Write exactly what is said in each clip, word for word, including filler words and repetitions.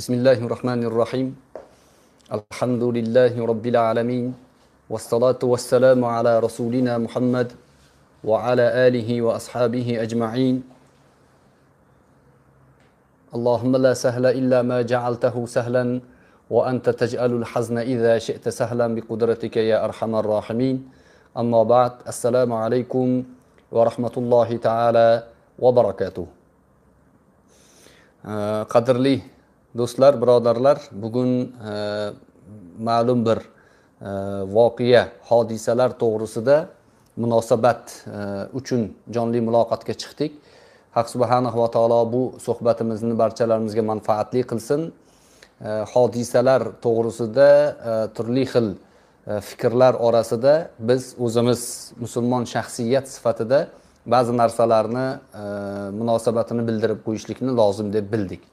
Bismillahirrahmanirrahim. Alhamdulillahi Rabbil alamin. Wassalatu wassalamu ala rasulina Muhammad wa ala alihi wa ashabihi ajma'in. Allahumma la sahla illa ma ja'altahu sahlan wa anta taj'alul hazna idha shi'ta sahlan bi qudratika ya arhamar rahimin. Amma ba'd. Assalamu alaikum wa rahmatullahi ta'ala wa barakatuh. Qadrli do'stlar, birodarlar, bugun e, ma'lum bir e, voqea, hodisalar to'g'risida munosabat e, uchun jonli muloqotga chiqdik. Haq subhanahu va taolo bu suhbatimizni barchalarimizga manfaatli qilsin. E, hodisalar to'g'risida e, turli xil e, fikrlar orasida biz o'zimiz musulmon shaxsiyat sifatida ba'zi narsalarni e, munosabatini bildirib qo'yishlikni lozim deb bildik.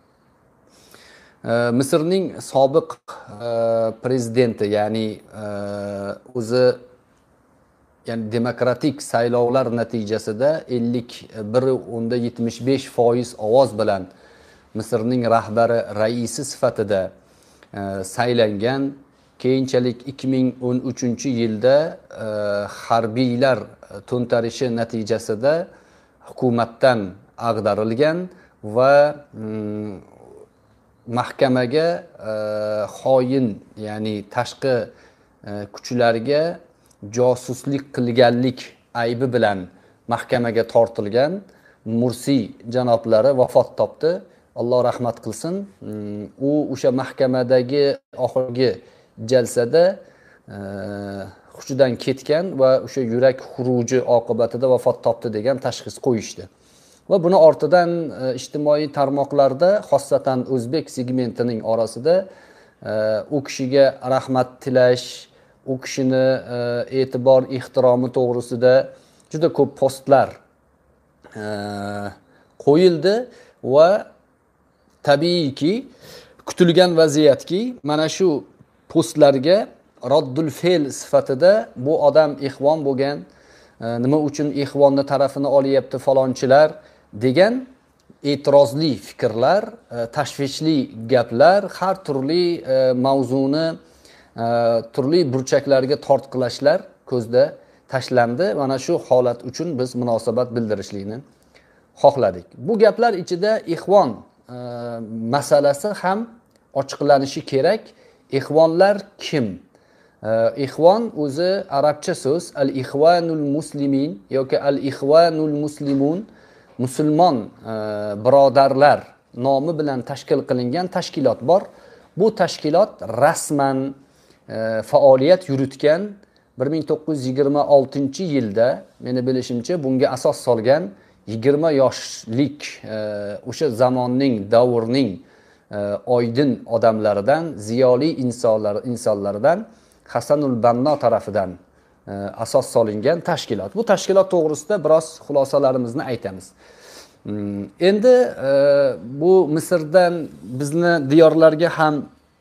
Misrning sobiq prezidenti, ya'ni o'zi ya'ni demokratik saylovlar natijasida ellik bir o'nda yetmish besh foiz ovoz bilan Misrning rahbari, raisi sifatida saylangan. Keyinchalik ikki ming o'n uchinchi yilda harbiylar to'ntarishi natijasida hukumatdan ag'darilgan va mahkamaga e, xoin, ya'ni tashqi e, kuchlarga josuslik qilganlik aybi bilan mahkamaga tortilgan. Mursi janoblari vafot topdi. Alloh rahmat qilsin. U o'sha mahkamadagi oxirgi jalsada e, hushidan ketgan va o'sha yurak xuruji oqibatida vafot topdi degan tashxis qo'yishdi. Va buni ortidan e, ijtimoiy tarmoqlarda, xossatan o'zbek segmentining orasida e, u kishiga rahmat tilash, u kishini e, e'tibor, ehtiromi to'g'risida juda ko'p postlar e, qo'yildi va tabiiyki kutilgan vaziyatki mana shu postlarga roddul fe'l sifatida bu odam ixvon bo'lgan, e, nima uchun ixvonni tarafini olyapti falonchilar degan e'tirozli fikrlar, tashvishli gaplar, har turli mavzuni turli burchaklarga tortqilashlar ko'zda tashlandi. Mana shu holat uchun biz munosabat bildirishlikni xohladik. Bu gaplar ichida ixvon masalasi ham ochiqlanishi kerak. Ixvonlar kim? Ixvon o'zi arabcha so'z, al-ixvanul muslimin yoki al-ixvanul muslimun, musulmon e, birodarlar nomi bilan tashkil qilingan tashkilot bor. Bu tashkilot rasman e, faoliyat yuritgan bir ming to'qqiz yuz yigirma oltinchi yilda, meni bilishimcha, bunga asos solgan yigirma yoshlik e, o'sha zamonning, davrning e, oydin odamlaridan, ziyoli insonlar insonlardan Hasanul Banno tarafidan e, asos solingan tashkilot. Bu tashkilot to'g'risida biroz xulosalarimizni aytamiz. Endi e, bu Misrdan bizni diyorlarga ham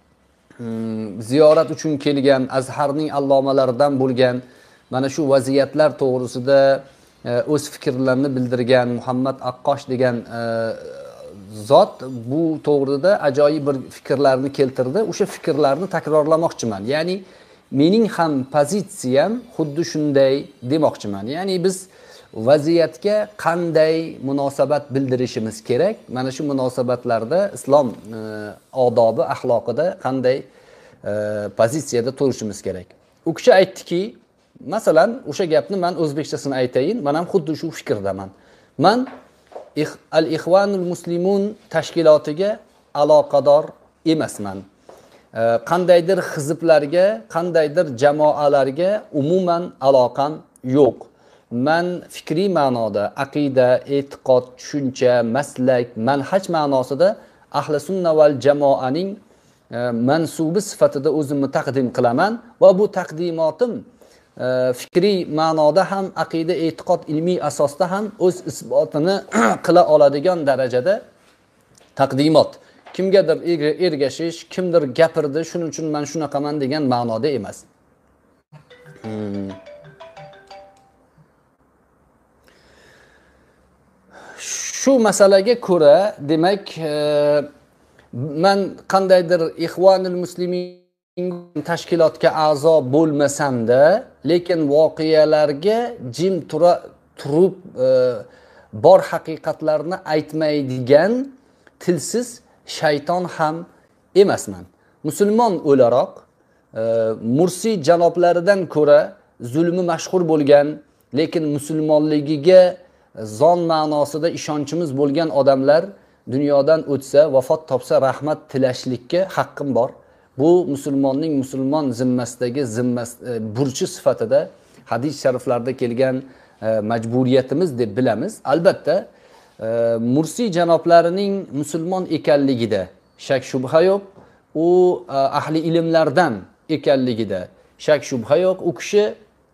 mm, ziyorat uchun kelgan, Azharning allomalaridan bo'lgan mana shu vaziyatlar to'g'risida e, o'z fikrlarini bildirgan Muhammad Aqqosh degan e, zot bu to'g'rida ajoyib bir fikrlarni keltirdi. O'sha fikrlarni takrorlamoqchiman. Ya'ni mening ham pozitsiyam xuddi shunday demoqchiman. Ya'ni biz vaziyatga qanday munosabat bildirishimiz kerak? Mana shu munosabatlarda islom e, odobi, axloqida qanday e, pozitsiyada turishimiz kerak? U kishi aytdiki, masalan, o'sha gapni men o'zbekchasini aytayin, men ham xuddi shu fikrdaman. Men al-Ixvanul Muslimun tashkilotiga aloqador emasman. E, qandaydir hizblarga, qandaydir jamoalarga umuman aloqam yo'q. Man fikriy ma'noda, aqida, e'tiqod, tushuncha, maslak, manhaj ma'nosida ahli sunna val jamoaning e, mansubi sifatida o'zimni taqdim qilaman va bu taqdimotim e, fikriy ma'noda ham, aqida, e'tiqod, ilmiy asosda ham o'z isbotini qila oladigan darajada taqdimot. Kimgadir ergashish, kimdir gapirdi, shuning uchun men shunaqaman degan ma'noda emas. Hmm. Shu masalaga ko'ra, demak, man qandaydir Ixvanul Muslimin tashkilotga a'zo bo'lmasam-da, lekin voqealarga jim tura turib e, bor haqiqatlarni aytmaydigan tilsiz shayton ham emasman. Musulmon o'laroq e, Mursiy janoblaridan ko'ra zulmi mashhur bo'lgan, lekin musulmonligiga zon ma'nosida ishonchimiz bo'lgan odamlar dunyodan o'tsa, vafot topsa rahmat tilashlikka haqqim bor. Bu musulmonning musulmon zimmasidagi zimmas e, burchi sifatida hadis shariflarda kelgan e, majburiyatimiz deb bilamiz. Albatta e, Mursiy janoblarining musulmon ekanligida shak shubha yo'q. U e, ahli ilmlardan ekanligida shak shubha yo'q. U kishi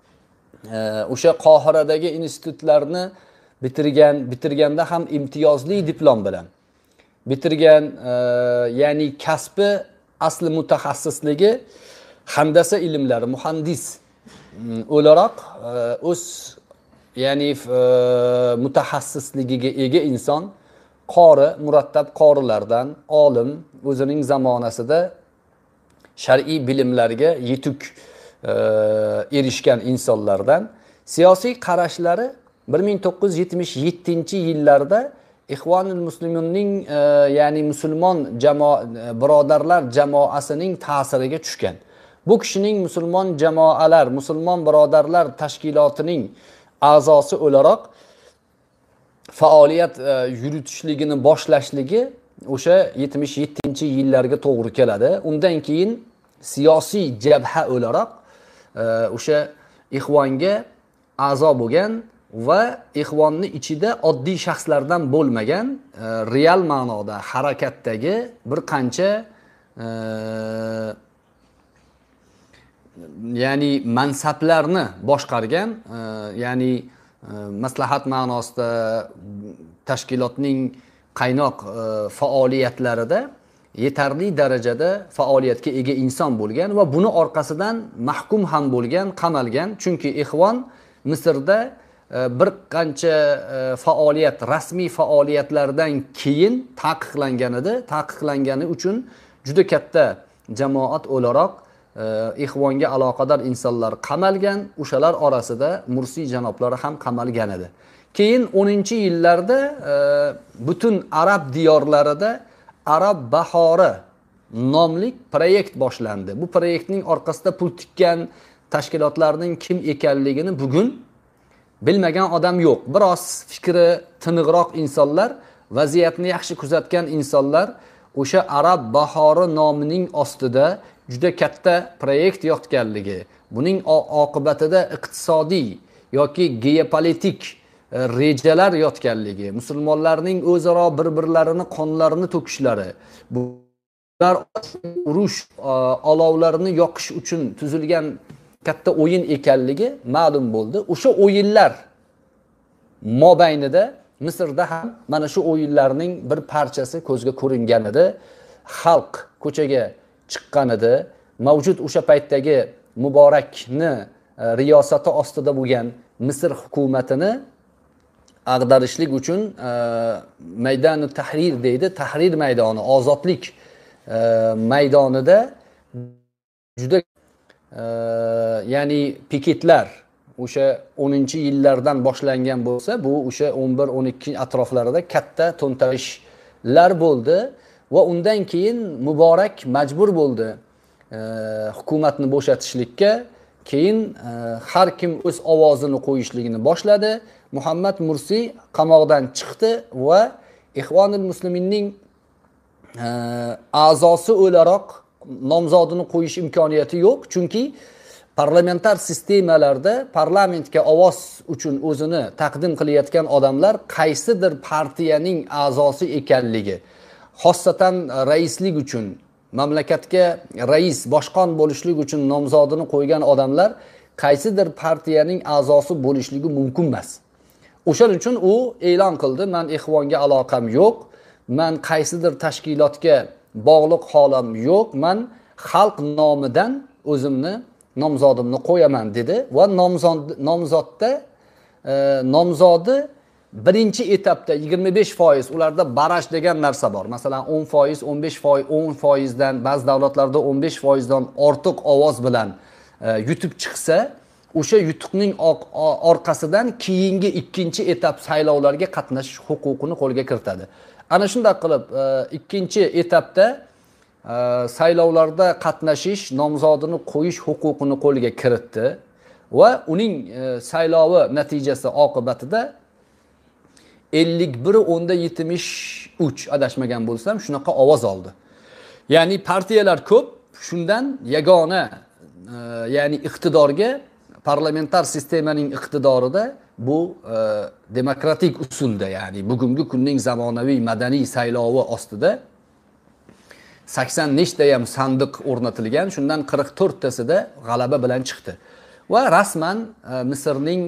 o'sha Qohiradagi institutlarni bitirgan, bitirganda ham imtiyozli diplom bilan bitirgan, e, ya'ni kasbi asli mutaxassisligi handasa ilmlari, muhandis o'laroq o'z ya'ni e, mutaxassisligiga ega inson, qori, murattab qorilardan, olim, o'zining zamonasida shar'iy bilimlarga yetuk e, erishgan insonlardan. Siyosiy qarashlari bir ming to'qqiz yuz yetmish yettinchi yillarda Ixvanul Musliminning e, ya'ni musulmon jamoa birodarlar jamoasining ta'siriga tushgan. Bu kishining musulmon jamoalar, musulmon birodarlar tashkilotining a'zosi o'laroq faoliyat e, yuritishligini boshlashligi o'sha yetmish yettinchi yillarga to'g'ri keladi. Undan keyin siyosiy jabha o'laroq e, o'sha Ixvonga a'zo bo'lgan va Ixvonni ichida oddiy shaxslardan bo'lmagan, e, real ma'noda harakatdagi bir qancha e, ya'ni mansablarni boshqargan, e, ya'ni e, maslahat ma'nosida tashkilotning qaynoq e, faoliyatlarida yetarli darajada faoliyatga ega inson bo'lgan va buni orqasidan mahkum ham bo'lgan, qamalgan. Chunki Ixvon Misrda bir qancha faoliyat, rasmiy faoliyatlardan keyin taqiqlangan edi. Taqiqlangani uchun juda katta jamoat o'laroq Ixvonga aloqador insonlar qamalgan. O'shalar orasida Mursiy janoblari ham qamalgan edi. Keyin o'ninchi yillarda butun arab diyorlarida Arab bahori nomli proyekt boshlandi. Bu proyektning orqasida pul tikkan tashkilotlarning kim ekanligini bugun bilmagan odam yo'q. Biroz fikri tiniqroq insonlar, vaziyatni yaxshi kuzatgan insonlar o'sha Arab bahori nomining ostida juda katta proyekt yotganligi, buning oqibatida iqtisodiy yoki geopolitik rejalar yotganligi, musulmonlarning o'zaro bir-birlarini qonlarini to'kishlari, bular urush olovlarini yoqish uchun tuzilgan katta o'yin ekanligi ma'lum bo'ldi. O'sha o'yinlar mobaynida Misrda ham mana shu o'yinlarning bir parchasi ko'zga ko'ringan edi. Xalq ko'chaga chiqqan edi. Mavjud o'sha paytdagi Muborakni riyosati ostida bo'lgan Misr hukumatini ag'darishlik uchun maydoni tahrir deydi, tahrir maydoni, ozodlik maydonida juda ya'ni piketlar o'sha o'ninchi yillardan boshlangan bo'lsa, bu o'sha o'n bir o'n ikki atroflarida katta to'ntarishlar bo'ldi va undan keyin Muborak majbur bo'ldi hukumatni bo'shatishlikka. Keyin har kim o'z ovozini qo'yishligini boshladi. Muhammad Mursi qamoqdan chiqdi va Ixvanul Musliminning a'zosi o'laroq nomzodini qo'yish imkoniyati yo'q. Chunki parlamentar sistemalarda parlamentga ovoz uchun o'zini taqdim qilayotgan odamlar qaysidir partiyaning a'zosi ekanligi, xossatan raislik uchun, mamlakatga rais, boshqon bo'lishlik uchun nomzodini qo'ygan odamlar qaysidir partiyaning a'zosi bo'lishligi mumkin emas. O'shaning uchun u e'lon qildi, men Ixvonga aloqam yo'q, men qaysidir tashkilotga bog'liq holam yo'q, men xalq nomidan o'zimni nomzodimni qo'yaman dedi va nomzod nomzodda e, nomzodi birinchi etapda yigirma besh foiz ularda barash degan narsa bor. Masalan, o'n foiz, o'n besh foiz, o'n foizdan, ba'zi davlatlarda o'n besh foizdan ortiq ovoz bilan e, yutib chiqsa, o'sha yutuqning orqasidan keyingi ikkinchi etap saylovlarga qatnashish huquqini qo'lga kiritadi. Ana shunday qilib, e, ikkinchi etapda e, saylovlarda qatnashish, nomzodini qo'yish huquqini qo'lga kiritdi va uning e, saylovi natijasi oqibatida ellik bir o'nda yetmish uch adashmagan bo'lsam shunaqa ovoz oldi. Ya'ni partiyalar ko'p, shundan yagona e, ya'ni iqtidorga, parlamentar sistemaning iqtidorida bu e, demokratik usulda, ya'ni bugungi kunning zamonaviy madaniy saylovi ostida sakson nechta ham sandiq o'rnatilgan, shundan qirq to'rt tasida g'alaba bilan chiqdi. Va rasman e, Misrning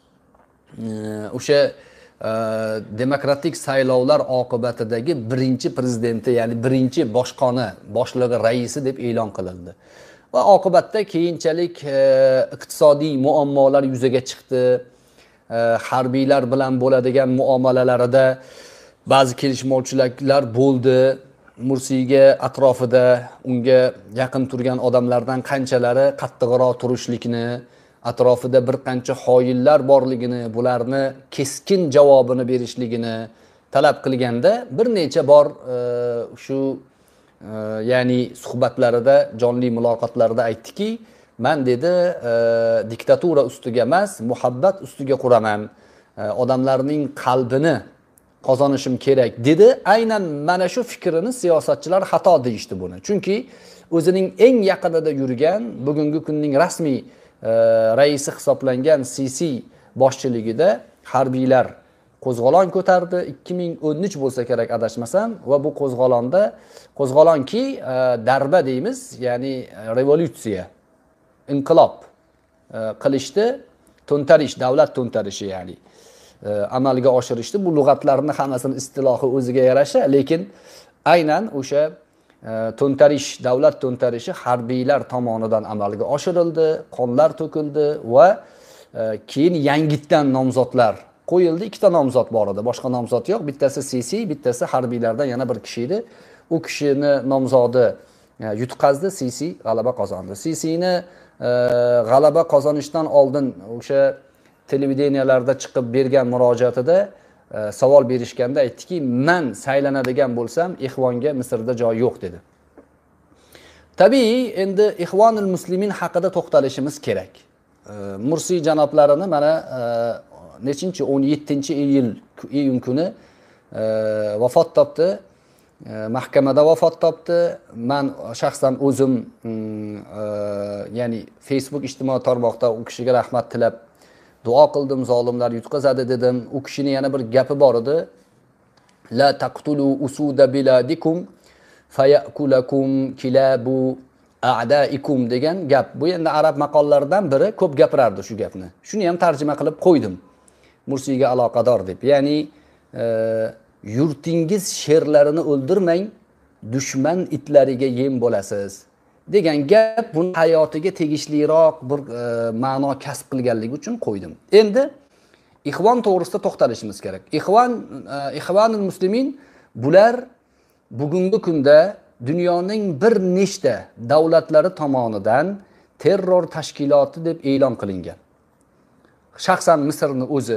o'sha e, demokratik saylovlar oqibatidagi birinchi prezidenti, ya'ni birinchi boshqoni, boshlig'i, raisi deb e'lon qilindi. Va oqibatda keyinchalik e, iqtisodiy muammolar yuzaga chiqdi. E, harbiylar bilan bo'ladigan muomalalarida ba'zi kelishmovchiliklar bo'ldi. Mursiyga atrofida unga yaqin turgan odamlardan qanchalari qattiqroq turishlikni, atrofida bir qancha xoinlar borligini, bularni keskin javobini berishligini talab qilganda bir necha bor e, shu e, ya'ni suhbatlarida, jonli muloqotlarida aytdiki, men dedi e, diktatura ustiga emas, muhabbat ustiga quraman, e, odamlarning qalbini qozonishim kerak dedi. Aynan mana shu fikrini siyosatchilar xato deyishdi buni. Chunki o'zining eng yaqinida yurgan, bugungi kunning rasmiy e, raisi hisoblangan Sisi boshchiligida harbiylar qo'zg'olon ko'tardi. ikki ming o'n uch bo'lsa kerak adashmasam, va bu qo'zg'olonda qo'zg'olonki e, darba deymiz, ya'ni revolyutsiya, inqilob e, qilishdi, to'ntarish, davlat to'ntarishi ya'ni amalga oshirishdi. Bu lug'atlarni hammasini istilohi o'ziga yarasha, lekin aynan o'sha to'ntarish, davlat to'ntarishi harbiylar tomonidan amalga oshirildi, qonlar to'kildi va keyin yangitdan nomzodlar qo'yildi. Ikkita nomzod bor edi, boshqa nomzod yo'q. Bittasi Sisi, bittasi harbiylardan yana bir kishi edi. U kishini nomzodi yutqazdi, Sisi g'alaba qozondi. Sisini g'alaba qozonishdan oldin o'sha televideniyalarda chiqib bergan murojaatida e, savol berishganda aytdiki, men saylanadigan bo'lsam Ixvonga Misrda joy yo'q dedi. Tabii endi Ixvonul Muslimin haqida to'xtalishimiz kerak. E, Mursiy janoblarini mana e, nechinchi o'n yettinchi iyul iyun kuni e, vafot topdi. E, mahkamada vafot topdi. Men shaxsan o'zim e, ya'ni Facebook ijtimoiy tarmoqda u kishiga rahmat tilab duo qildim, zolimlar yutqazadi dedim. U kishini yana bir gapi bor edi. La taqtulu usuda biladikum fayakulakum kilabu a'daikum degan gap. Bu endi arab maqollaridan biri, ko'p gapirardi shu gapni. Shuni ham tarjima qilib qo'ydim. Mursiyga aloqador deb. Ya'ni e, yurtingiz sherlarini o'ldirmang, dushman itlariga yem bo'lasiz degan gap buni hayotiga tegishliroq bir e, ma'no kasb qilganligi uchun qo'ydim. Endi Ixvon to'g'risida to'xtalishimiz kerak. Ixvon e, Ixvonul Muslimin bular bugungi kunda dunyoning bir nechta davlatlari tomonidan terror tashkiloti deb e'lon qilingan. Shaxsan Misrning o'zi,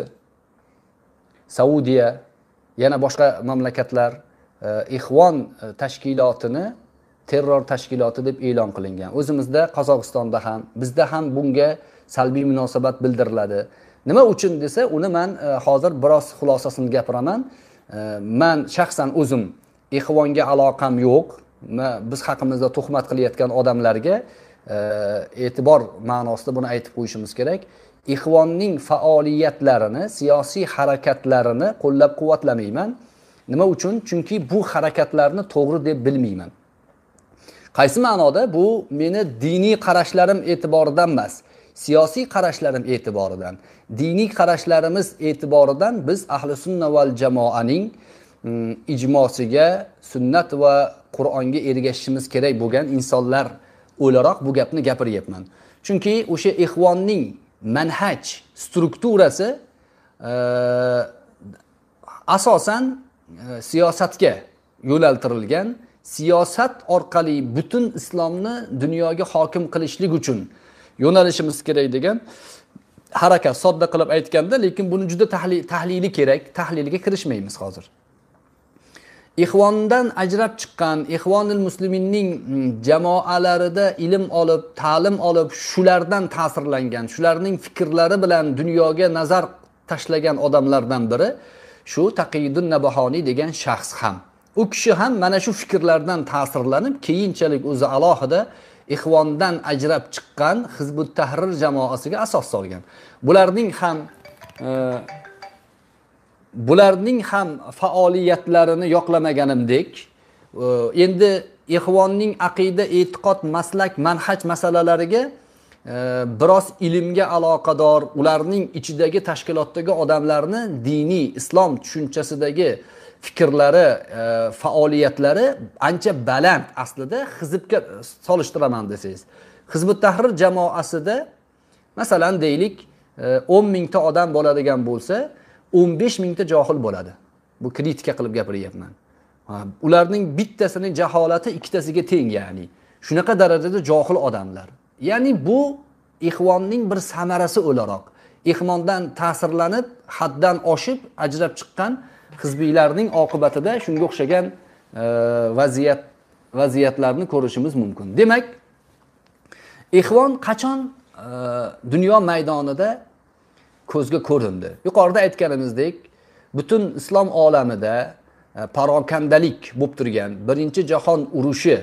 Saudiya, yana boshqa mamlakatlar e, Ixvon tashkilotini terror tashkiloti deb e'lon qilingan. O'zimizda Qozog'istonda ham, bizda ham bunga salbiy munosabat bildiriladi. Nima uchun desa, uni men e, hozir biroz xulosasini gapiraman. E, men shaxsan o'zim Ixvonga aloqam yo'q. Biz haqimizda tuhmat qilayotgan odamlarga e, e'tibor ma'nosida buni aytib qo'yishimiz kerak. Ixvonning faoliyatlarini, siyosiy harakatlarini qo'llab-quvvatlamayman. Nima uchun? Chunki bu harakatlarni to'g'ri deb bilmayman. Qaysi ma'noda? Bu meni diniy qarashlarim e'tiboridan emas, siyosiy qarashlarim e'tiboridan. Diniy qarashlarimiz e'tiboridan biz ahli sunna val jamoaning ijmosiga, sunnat va Qur'onga ergashishimiz kerak bo'lgan insonlar o'laroq bu gapni gapiryapman. Chunki o'sha Ixvonning manhaj strukturasi asosan e, siyosatga yo'naltirilgan, siyosat orqali butun islomni dunyoga hokim qilishlik uchun yo'nalishimiz kerak degan harakat, sodda qilib aytganda, lekin buni juda tahlil, tahlili kerak, tahliliga kirishmaymiz hozir. Ixvondan ajrab chiqqan, Ixvonul Musliminning jamoalarida ilm olib, ta'lim olib, shulardan ta'sirlangan, shularning fikrlari bilan dunyoga nazar tashlagan odamlardan biri shu Taqiyuddin Nabahoniy degan shaxs ham. U kishi ham mana shu fikrlardan ta'sirlanib, keyinchalik o'zi alohida Ixvondan ajrab chiqqan Hizbut Tahrir jamoasiga asos solgan. Bularning ham e, bularning ham faoliyatlarini yoqlamaganimdek, endi Ixvonning aqida, e'tiqod, maslak, manhaj masalalariga biroz ilmga aloqador, ularning ichidagi tashkilotdagi odamlarni diniy islom tushunchasidagi fikrlari, faoliyatlari ancha baland aslida. Hizbga solishtiraman desangiz, Hizbut Tahrir jamoasida masalan deylik o'n mingta odam bo'ladigan bo'lsa, o'n besh mingta johil bo'ladi. Bu kritika qilib gapiryapman. Ularning bittasining jaholati ikkitasiga teng, ya'ni shunaqa darajada johil odamlar. Ya'ni bu Ixvonning bir samarasi o'laroq, Ixvondan ta'sirlanib, haddan oshib ajrab chiqqan hizbiylarning oqibatida shunga o'xshagan e, vaziyat vaziyatlarni ko'rishimiz mumkin. Demak, Ixvon qachon e, dunyo maydonida ko'zga ko'rindi? Yuqorida aytganimizdek, butun islom olamida parokandalik bo'lib turgan Birinchi jahon urushi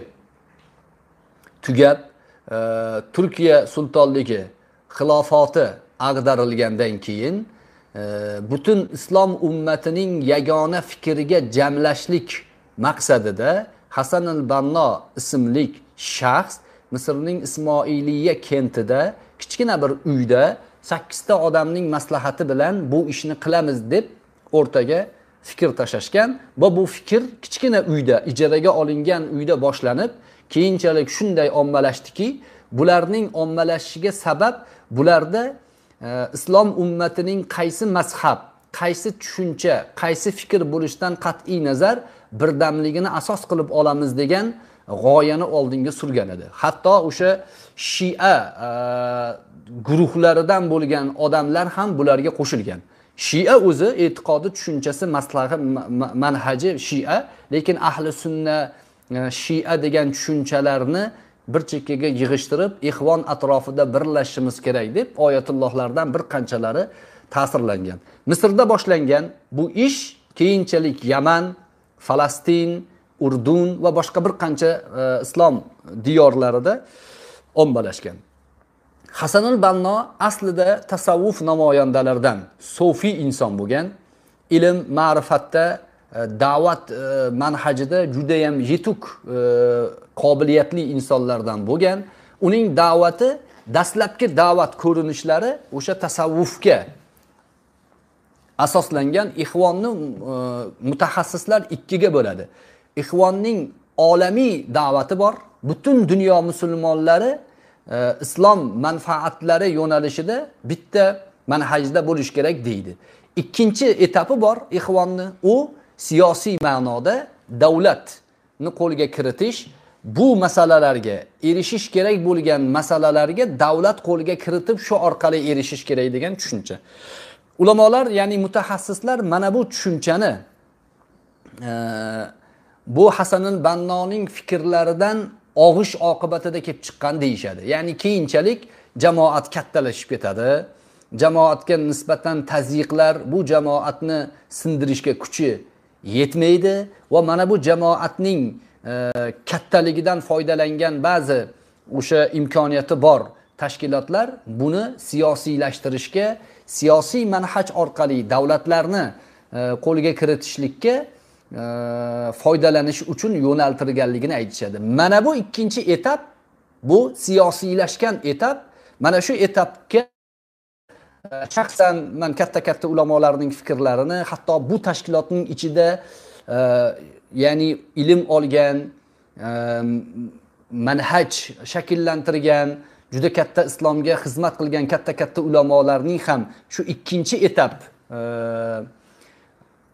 tugab, e, Turkiya sultonligi xilofati ag'darilgandan keyin e, butun islom ummatining yagona fikriga jamlashlik maqsadida Hasan al-Banno ismli shaxs Misrning Ismoiliya kentida kichkina bir uyda sakkizta odamning maslahati bilan bu ishni qilamiz deb o'rtaga fikr tashashgan va bu fikr kichkina uyda, ijaraga olingan uyda boshlanib, keyinchalik shunday ommalashdiki, bularning ommalashishiga sabab bularda e, islom ummatining qaysi mazhab, qaysi tushuncha, qaysi fikr bo'lishidan qat'iy nazar birdamligini asos qilib olamiz degan g'oyani oldinga surgan edi. Hatto o'sha Shia e, guruhlaridan bo'lgan odamlar ham bularga qo'shilgan. Shia o'zi e'tiqodi, tushunchasi, maslahi, manhaji Shia, lekin ahli sunna Shia degan tushunchalarni bir chekkaga yig'ishtirib, Ixvon atrofida birlashishimiz kerak deb oyatullohlardan bir qanchalari ta'sirlangan. Misrda boshlangan bu ish keyinchalik Yaman, Falastin, Urdun va boshqa bir qancha e, islom diyorlarida ommalashgan. Hasan al-Banno aslida tasavvuf namoyandalaridan, sofiy inson bo'lgan, ilm, ma'rifatda, da'vat manhajida juda ham yetuk qobiliyatli insonlardan bo'lgan. Uning da'vati, dastlabki da'vat ko'rinishlari o'sha tasavvufga asoslangan. Ixvonni mutaxassislar ikkiga bo'ladi. Ixvonning olamiy da'vati bor, butun dunyo musulmonlari islom manfaatlari yo'nalishida bitta manhajda bo'lish kerak deydi. Ikkinchi etapi bor Ixvonni, u siyosiy ma'noda davlatni qo'lga kiritish, bu masalalarga erishish kerak bo'lgan masalalarga davlat qo'lga kiritib shu orqali erishish kerak degan tushuncha. Ulamolar, ya'ni mutaxassislar mana bu tushunchani e, bu Hasan al-Bannoning fikrlaridan og'ish oqibatida kelib chiqqan deyishadi. Ya'ni keyinchalik jamoat kattalashib ketadi. Jamoatga nisbatan tazyiqlar bu jamoatni sindirishga kuchi yetmaydi va mana bu jamoatning e, kattaligidan foydalangan ba'zi o'sha imkoniyati bor tashkilotlar buni siyosiylashtirishga, siyosiy manhaj orqali davlatlarni e, qo'lga kiritishlikka e, foydalanish uchun yo'naltirganligini aytishadi. Mana bu ikkinchi etap, bu siyosiylashgan etap. Mana shu etapga shaxsan men katta-katta ulamolarning fikrlarini, hatto bu tashkilotning ichida e, ya'ni ilm olgan, e, manhaj shakllantirgan, juda katta islomga xizmat qilgan katta-katta ulamolarning ham shu ikkinchi etap e,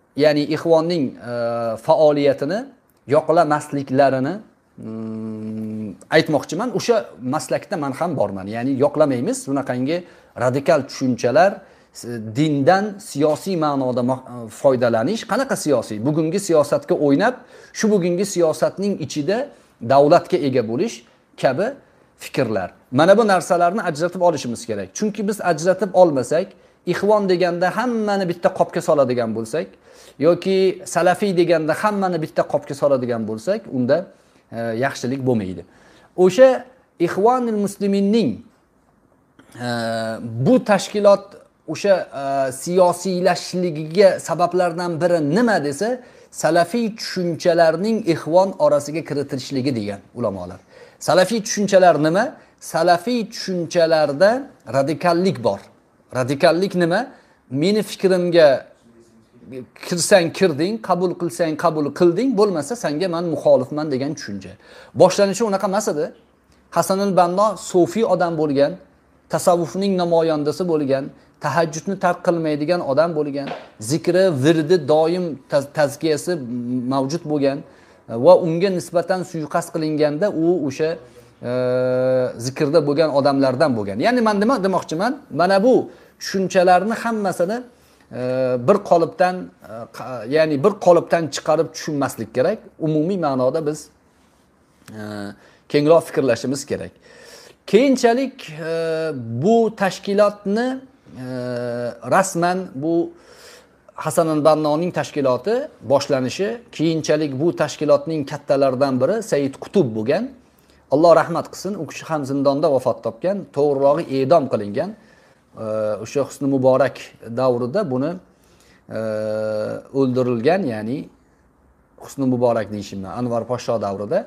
ya'ni ixvonning faoliyatini yoqlamasliklarini aytmoqchiman. O'sha maslakda men ham borman. Ya'ni yoqlamaymiz, bunaqangi radikal tushunchalar, dindan siyosiy ma'noda foydalanish. Qanaqa siyosiy? Bugungi siyosatga o'ynab, shu bugungi siyosatning ichida davlatga ega bo'lish kabi fikrlar. Mana bu narsalarni ajratib olishimiz kerak. Chunki biz ajratib olmasak, ixvon deganda hammani bitta qopga soladigan bo'lsak, yoki salafiy deganda hammani bitta qopga soladigan bo'lsak, unda e, yaxshilik bo'lmaydi. O'sha Ixvonul Musliminning e, bu tashkilot o'sha e, siyosiylashligiga sabablardan biri nima desa, salafiy tushunchalarning ixvon orasiga kiritilishligi degan ulamolar. Salafiy tushunchalar nima? Salafiy tushunchalarda radikallik bor. Radikallik nima? Meni fikrimga kirsang kirding, qabul qilsang qabul qilding, bo'lmasa senga men muxolifman degan tushuncha. Boshlanishi unaqa emas edi. Hasanul Banno sofiy odam bo'lgan, tasavvufning namoyandasi bo'lgan, tahajjudni tark qilmaydigan odam bo'lgan, zikri, virdi doim tazkiyasi mavjud bo'lgan va unga nisbatan suiqasd qilinganda u o'sha e, zikrda bo'lgan odamlardan bo'lgan. Ya'ni men nima demoqchiman? Mana bu tushunchalarni hammasini e, bir qolipdan e, ya'ni bir qolipdan chiqarib tushunmaslik kerak. Umumiy ma'noda biz e, kengroq fikrlashimiz kerak. Keyinchalik e, bu tashkilotni e, rasman bu Hasanul Bannoning tashkiloti boshlanishi, keyinchalik bu tashkilotning kattalaridan biri Said Qutb bo'lgan. Alloh rahmat qilsin, u kishi ham zindonda vafot topgan, to'g'rirog'i e'dom qilingan. O'sha Husni Muborak davrida buni o'ldirilgan, ya'ni Husni Muborak deyishimdan, Anvar Podsho davrida.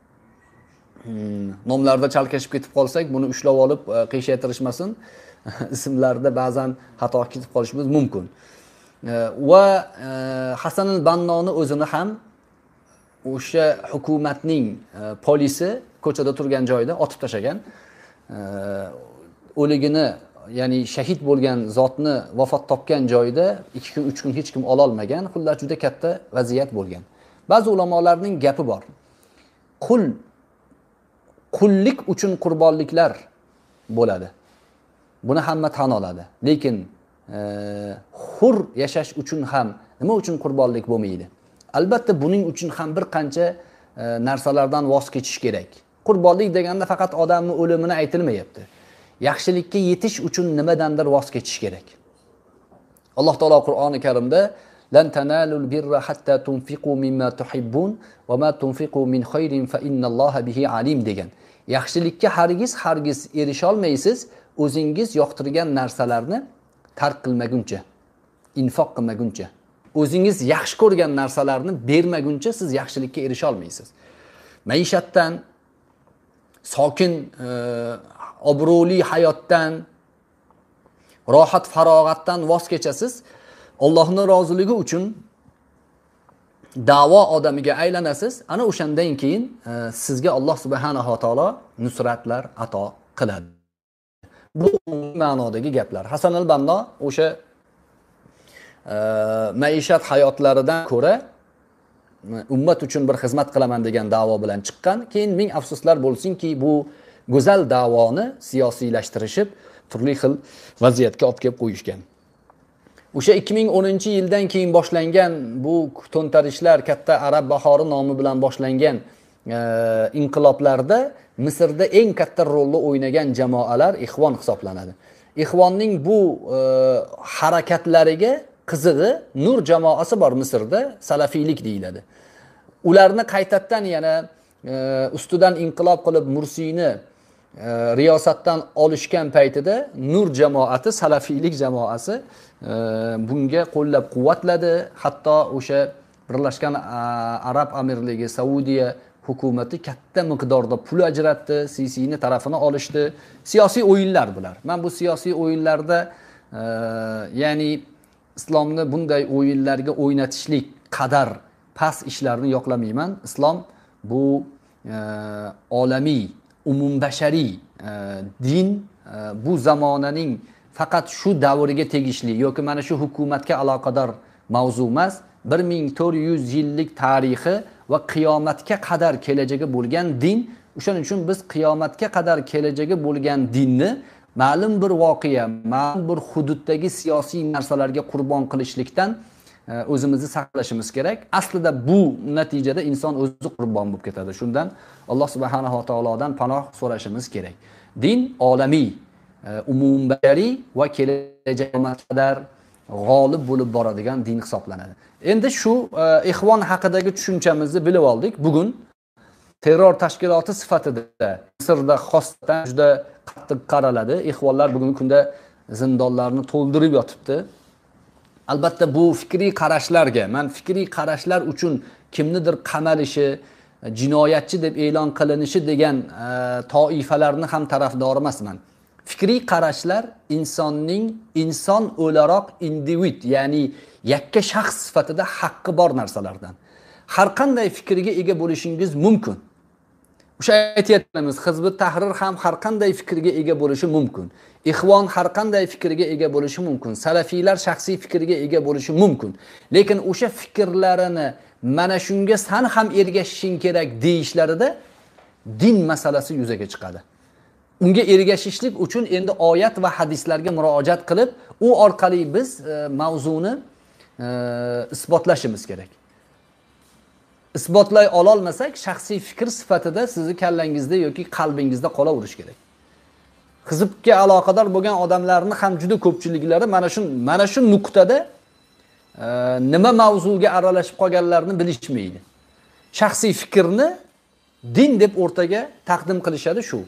Nomlarda chalkashib ketib qolsak, buni ushlab olib qiyshaytirishmasin. Ismlarda ba'zan xato ketib qolishimiz mumkin. Va Hasanul Bannoni o'zini ham o'sha hukumatning polisi ko'chada turgan joyda otib tashagan. O'ligini, ya'ni shahid bo'lgan zotni vafot topgan joyda ikki kun uch kun hech kim ola olmagan. Xullas juda katta vaziyat bo'lgan. Ba'zi ulamolarning gapi bor. Qul qullik uchun qurbonliklar bo'ladi. Buni hamma tan oladi. Lekin e, hur yashash uchun ham nima uchun qurbonlik bo'lmaydi? Albatta buning uchun ham bir qancha e, narsalardan voz kechish kerak. Qurbonlik deganda faqat odamning o'limini aytilmayapti. Yaxshilikka yetish uchun nimadandir voz kechish kerak. Alloh taolo Qur'oni Karimda lan tanalul birra hatta tunfiqu mimma tuhibbun va ma tunfiqu min khayrin fa innalloha bihi alim degan. Yaxshilikka hargiz hargiz erisha olmaysiz, o'zingiz yoqtirgan narsalarni tark qilmaguncha, infoq qilmaguncha, o'zingiz yaxshi ko'rgan narsalarni bermaguncha siz yaxshilikka erisha olmaysiz. Maishatdan, sokin, e, obro'li hayotdan, rohat farog'atdan voz kechasiz. Allohning roziligi uchun da'vo odamiga aylanasiz. Ana o'shandan keyin e, sizga Alloh subhanahu va taolo nusratlar ato qiladi. Bu ma'nodagi gaplar. Hasanul Banno o'sha e, maishat hayotlaridan ko'ra ummat uchun bir xizmat qilaman degan da'vo bilan chiqqan. Keyin ming afsuslar bo'lsinki, bu go'zal da'voni siyosiylashtirishib, turli xil vaziyatga olib kelib qo'yishgan. O'sha ikki ming o'ninchi yildan keyin boshlangan bu to'ntarishlar, katta arab bahori nomi bilan boshlangan e, inqiloblarda Misrda eng katta rolni o'ynagan jamoalar Ixvon hisoblanadi. Ixvonning bu e, harakatlariga qizig'i Nur jamoasi bor Misrda, salafiylik deyiladi. Ularni qaytadan yana e, ustidan inqilob qilib Mursiyni e, riyosatdan olishgan paytida Nur jamoati, salafiylik jamoasi e, bunga qo'llab-quvvatladi. Hatto o'sha Birlashgan Arab Amirligi, Saudiya hukumati katta miqdorda pul ajratdi, Sisini tarafini olishdi. Siyosiy o'yinlar bular. Men bu siyosiy o'yinlarda e, ya'ni islomni bunday o'yinlarga o'ynatishlik qadar past ishlarni yoqlamayman. Islom bu e, olamiy, umumbashariy e, din, e, bu zamonaning faqat shu davriga tegishli yoki mana shu hukumatga aloqador mavzu emas, bir ming to'rt yuz yillik tarixi va qiyomatga qadar kelajagi bo'lgan din. O'shaning uchun biz qiyomatga qadar kelajagi bo'lgan dinni ma'lum bir voqea, ma'lum bir hududdagi siyosiy narsalarga qurbon qilishlikdan o'zimizni saqlashimiz kerak. Aslida bu natijada inson o'zi qurbon bo'lib ketadi. Shundan Alloh subhanahu va taolodan panoh so'rashimiz kerak. Din olamiy, umumbashariy va kelajakka qadar g'olib bo'lib boradigan din hisoblanadi. Endi shu ixvon haqidagi tushunchamizni bilib oldik. Bugun terror tashkiloti sifatida Misrda xosatan juda qattiq qaraladi. Ixvonlar bugungi kunda zindonlarni to'ldirib yotibdi. Albatta bu fikriy qarashlarga, men fikriy qarashlar uchun kimnidir qamalishi, jinoyatchi deb e'lon qilinishi degan toifalarni ham tarafdori emasman. Fikriy qarashlar insonning inson o'laroq individ, ya'ni yakka shaxs sifatida haqqi bor narsalardan. Har qanday fikrga ega bo'lishingiz mumkin. O'sha aytayotganimiz Hizbut Tahrir ham har qanday fikrga ega bo'lishi mumkin. Ixvon har qanday fikrga ega bo'lishi mumkin. Salafiylar shaxsiy fikrga ega bo'lishi mumkin. Lekin o'sha fikrlarini mana shunga san ham ergashishing kerak deyishlarida din masalasi yuzaga chiqadi. Unga ergashishlik uchun endi oyat va hadislarga murojaat qilib, u orqali biz e, mavzuni e, isbotlashimiz kerak. Isbotlay ololmasak, shaxsiy fikr sifatida sizni kallangizda yoki qalbingizda qolaverish kerak. Hizbga aloqador bo'lgan odamlarni ham juda ko'pchiliklari mana shu mana shu nuqtada e, nima mavzuga aralashib qolganlarini bilishmaydi. Shaxsiy fikrni din deb o'rtaga taqdim qilishadi shu.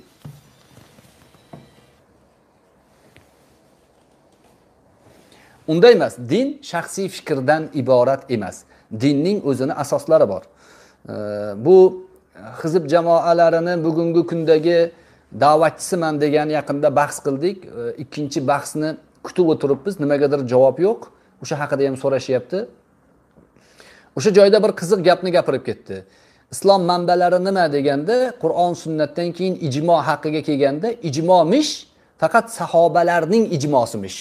Unday emas. Din shaxsiy fikrdan iborat emas. Dinning o'zini asoslari bor. Bu hizb jamoalarini bugungi kundagi da'vatchisiman degan yaqinda bahs qildik. Ikkinchi bahsni kutib o'tiribmiz. Nimagadir javob yo'q. O'sha haqida ham so'rashyapti. O'sha joyda bir qiziq gapni gapirib ketdi. Islom manbalari nima deganda, Qur'on sunnatdan keyin ijmo haqiga kelganda, ijmomish faqat sahobalarning ijmosimish.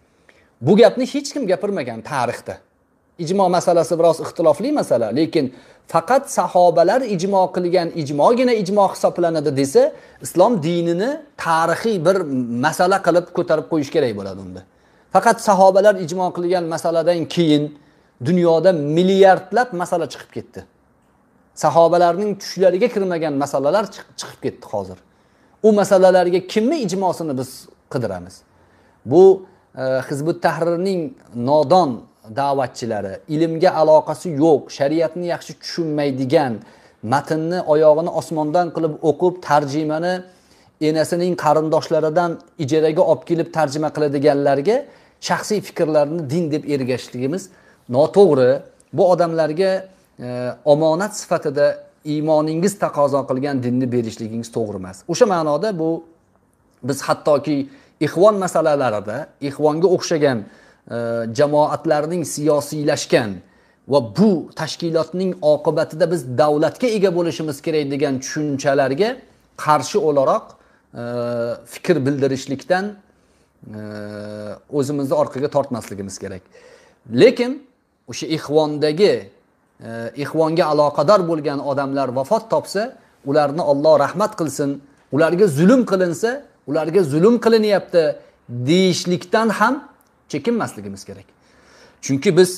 Bu gapni hech kim gapirmagan tarixda. Ijmo masalasi biroz ixtilofli masala, lekin faqat sahobalar ijmo qilgan ijmogina ijmo hisoblanadi desa, islom dinini tarixiy bir masala qilib ko'tarib qo'yish kerak bo'ladi unda. Faqat sahobalar ijmo qilgan masaladan keyin dunyoda milliardlab masala chiqib ketdi. Sahobalarning tushlariga kirmagan masalalar chiqib ketdi hozir. U masalalarga kimni ijmosini biz qidiramiz? Bu Hizbut Tahrirning nodon da'vatchilari, ilmga aloqasi yo'q, shariatni yaxshi tushunmaydigan, matnni oyog'ini osmondan qilib o'qib, tarjimani enasining qarindoshlaridan ijaraga olib kelib tarjima qiladiganlarga shaxsiy fikrlarini din deb ergashishligimiz noto'g'ri. Bu odamlarga e, omonat sifatida iymoningiz taqozo qilgan dinni berishligingiz to'g'ri emas. O'sha ma'noda bu biz hattoki ixvon masalalarida, ixvonga o'xshagan e, jamoatlarning siyosiylashgan va bu tashkilotning oqibatida biz davlatga ega bo'lishimiz kerak degan tushunchalarga qarshi o'laroq e, fikr bildirishlikdan e, o'zimizni orqaga tortmasligimiz kerak. Lekin o'sha ixvondagi e, ixvonga aloqador bo'lgan odamlar vafot topsa, ularni Alloh rahmat qilsin, ularga zulm qilinsa, ularga zulm qilinyapti deyishlikdan ham chekinmasligimiz kerak. Chunki biz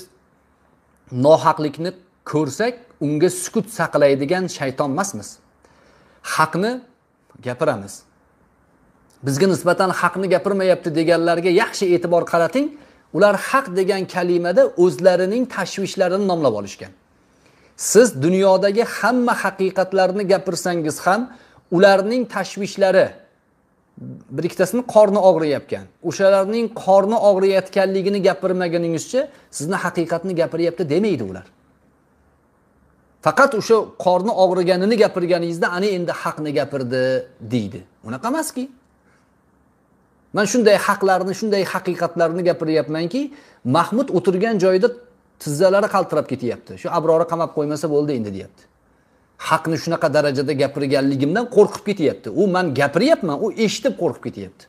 nohaqlikni ko'rsak, unga sukut saqlaydigan shayton emasmiz. Haqni gapiramiz. Bizga nisbatan haqni gapirmayapti deganlarga yaxshi e'tibor qarating. Ular haq degan kalimada o'zlarining tashvishlarini nomlab olishgan. Siz dunyodagi hamma haqiqatlarni gapirsangiz ham, ularning tashvishlari, bir ikkitasini qorni og'riyotgan. O'shalarning qorni og'riyotganligini gapirmaganingizcha, sizni haqiqatni gapiryapti demaydi ular. Faqat o'sha qorni og'riganini gapirganingizda, ana endi haqni gapirdi deydi. Unaqa emaski. Men shunday haqlarni, shunday haqiqatlarni gapiryapmanki, Mahmud o'tirgan joyda tizzalari qaltirab ketyapti. Shu Abrori qamab qo'ymasa bo'ldi endi deyapti. Haqni shunaqa darajada gapirganligimdan qo'rqib ketyapti. U men gapiryapman, u eshitib qo'rqib ketyapti.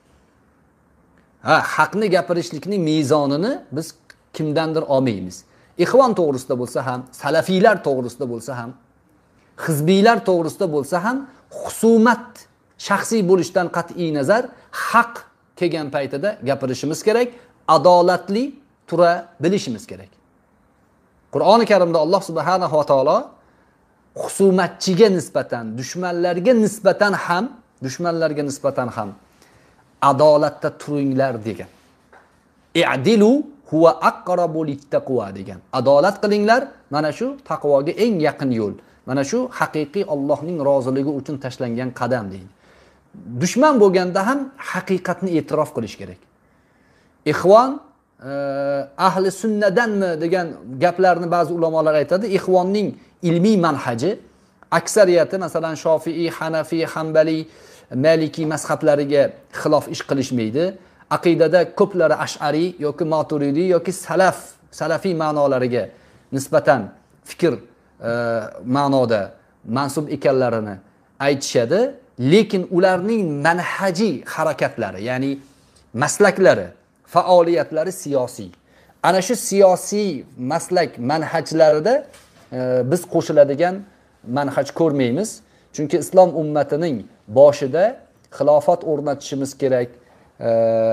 Ha, haqni gapirishlikning mezonini biz kimdandir olmaymiz. ixvon to'g'risida bo'lsa ham, salafiylar to'g'risida bo'lsa ham, hizbiylar to'g'risida bo'lsa ham husumat shaxsiy bo'lishdan qat'iy nazar haq kelgan paytida gapirishimiz kerak, adolatli tura bilishimiz kerak. Qur'oni Karimda Alloh subhanahu va taolo husumatchiga nisbatan, dushmanlarga nisbatan ham, dushmanlarga nisbatan ham adolatda turinglar degan. I'dilu huwa aqrabu littaqwa degan. Adolat qilinglar, mana shu taqvoga eng yaqin yo'l. Mana shu haqiqiy Allohning roziligi uchun tashlangan qadam deydi. Dushman bo'lganda ham haqiqatni e'tirof qilish kerak. Ixvon ahli sunnadanmi degan gaplarni ba'zi ulamolar aytadi. Ixvonning ilmiy manhaji aksariyati masalan Shofiy, Hanafi, Hanbali, Maliki mazhablariga xilof ish qilishmaydi. Aqidada ko'plari Ash'ari yoki Maturidi yoki salaf, salafiy ma'nolariga nisbatan fikr e, ma'noda mansub ekanlarini aytishadi, lekin ularning manhaji harakatlari, ya'ni maslaklari, faoliyatlari siyosiy. Ana shu siyosiy maslak manhajlarida e, biz qo'shiladigan manhaj ko'rmaymiz. Chunki islom ummatining boshida xilofat o'rnatishimiz kerak, e,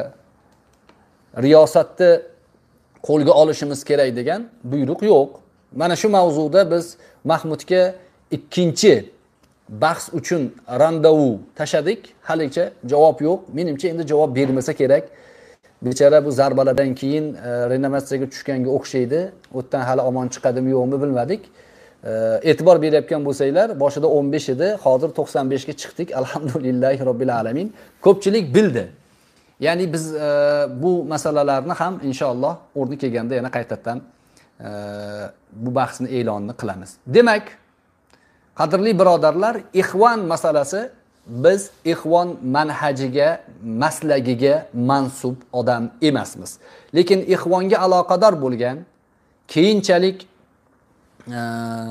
riyosatni qo'lga olishimiz kerak degan buyruq yo'q. Mana shu mavzuda biz Mahmudga ikkinchi bahs uchun randevu tashadik. Haligacha javob yo'q. Menimcha endi javob bermasa kerak. Bechara bu zarbalardan keyin e, reanimatsiyaga tushganga o'xshaydi. O'tdan hali omon chiqadimi yo'qmi bilmadik. E, e'tibor berayotgan bo'lsanglar, boshida o'n besh edi, hozir to'qson besh ga chiqdik. Alhamdulillahi robbil alamin. Ko'pchilik bildi. Ya'ni biz e, bu masalalarni ham inshaalloh o'rni kelganda yana qaytadan e, bu bahsni e'lonni qilamiz. Demak, qadrli birodarlar, ixvon masalasi biz ixvon manhajiga, maslagiga mansub odam emasmiz. Lekin ixvonga aloqador bo'lgan, keyinchalik e,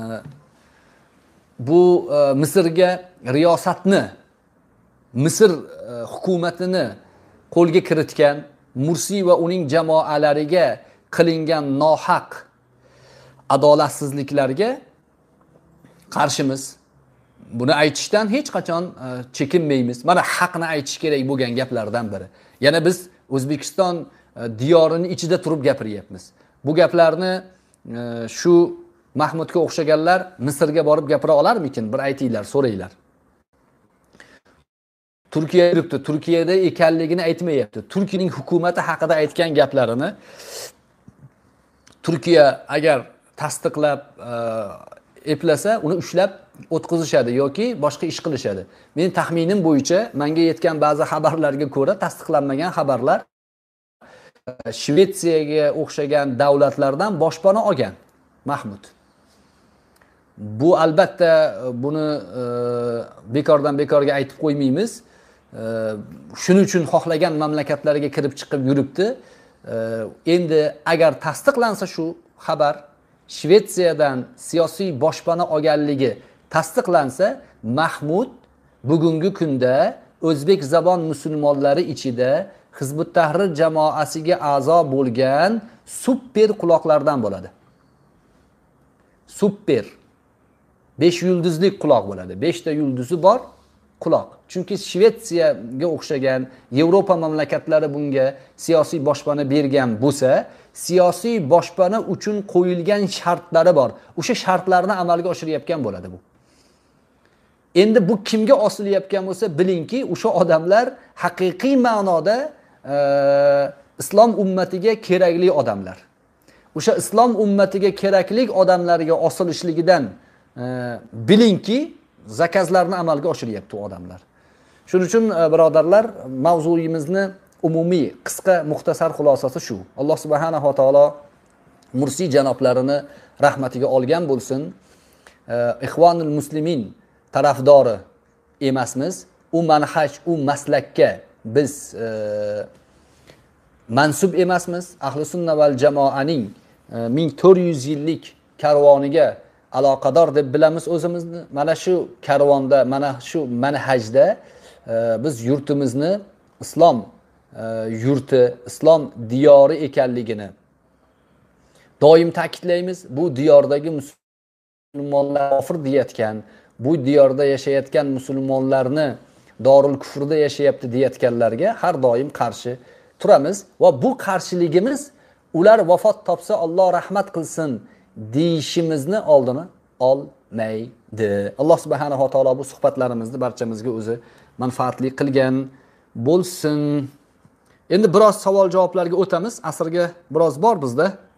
bu e, Misrga riyosatni, Misr e, hukumatini qo'lga kiritgan Mursi va uning jamoalariga qilingan nohaq adolatsizliklarga qarshimiz. Buni aytishdan hech qachon chekinmaymiz. Mana haqni aytish kerak bo'lgan gaplardan biri. Yana biz O'zbekiston diyorining ichida turib gapiryapmiz. Bu gaplarni shu Mahmudga o'xshaganlar Misrga borib gapira olarmikin? Bir aytinglar, so'raylar. Turkiya yuribdi, Turkiyada ekanligini aytmayapti. Turkiyaning hukumati haqida aytgan gaplarini Turkiya agar tasdiqlab eplasa, uni ushlab o'tkazishadi yoki boshqa ish qilishadi. Mening taxminim bo'yicha menga yetgan ba'zi xabarlarga ko'ra, tasdiqlanmagan xabarlar Shvetsiyaga o'xshagan davlatlardan boshpana olgan Mahmud. Bu albatta buni e, bekordan bekorga aytib qo'ymaymiz. E, shuning uchun xohlagan mamlakatlarga kirib chiqib yuribdi. E, endi agar tasdiqlansa shu xabar, Shvetsiyadan siyosiy boshpana olganligi tasdiqlansa, Mahmud bugungi kunda o'zbek zabon musulmonlari ichida Hizbut Tahrir jamoasiga a'zo bo'lgan super quloqlardan bo'ladi. Super. besh yulduzli quloq bo'ladi. besh ta yulduzi bor quloq. Chunki Shvetsiyaga o'xshagan Yevropa mamlakatlari bunga siyosiy boshpana bergan bo'lsa, siyosiy boshpana uchun qo'yilgan shartlari bor. O'sha shartlarni amalga oshirayotgan bo'ladi bu. Endi bu kimga osilayotgan bo'lsa, bilingki, o'sha odamlar haqiqiy ma'noda e, islom ummatiga kerakli odamlar. O'sha islom ummatiga kerakli odamlarga osilishligidan e, bilingki, zakazlarni amalga oshiryapti u odamlar. Shuning uchun birodarlar, mavzuyimizni umumiy, qisqa, muxtasar xulosasi shu. Alloh subhanahu va taolo Mursi janoblarini rahmatiga olgan bo'lsin. Ixvonul muslimin tarafdori emasmiz. U manhaj, u maslakka biz e, mansub emasmiz. Ahli sunna val jamoaning e, ming to'rt yuz yillik karvoniga aloqador deb bilamiz o'zimizni. Mana shu karvonda, mana shu manhajda e, biz yurtimizni islom e, yurti, islom diyori ekanligini doim ta'kidlaymiz, bu diyordagi musulmonlar kofir deyotgan, bu diyorda yashayotgan musulmonlarni Dorul Kufrda yashayapti deyotganlarga har doim qarshi turamiz va bu qarshiligimiz ular vafot topsa Alloh rahmat qilsin deyishimizni oldini olmaydi. Alloh subhanahu va taolo bu suhbatlarimizni barchamizga o'zi manfaatli qilgan bo'lsin. Endi biroz savol javoblarga o'tamiz. Asrga biroz bor bizda.